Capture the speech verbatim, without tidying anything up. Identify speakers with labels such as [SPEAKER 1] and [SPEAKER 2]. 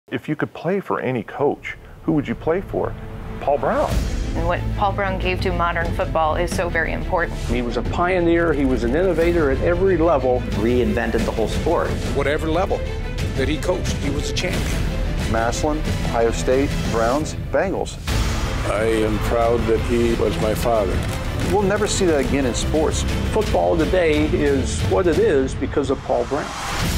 [SPEAKER 1] If you could play for any coach, who would you play for? Paul Brown.
[SPEAKER 2] And what Paul Brown gave to modern football is so very important.
[SPEAKER 3] He was a pioneer, he was an innovator at every level.
[SPEAKER 4] Reinvented the whole sport.
[SPEAKER 5] Whatever level that he coached, he was a champion.
[SPEAKER 6] Massillon, Ohio State, Browns, Bengals.
[SPEAKER 7] I am proud that he was my father.
[SPEAKER 6] We'll never see that again in sports.
[SPEAKER 3] Football today is what it is because of Paul Brown.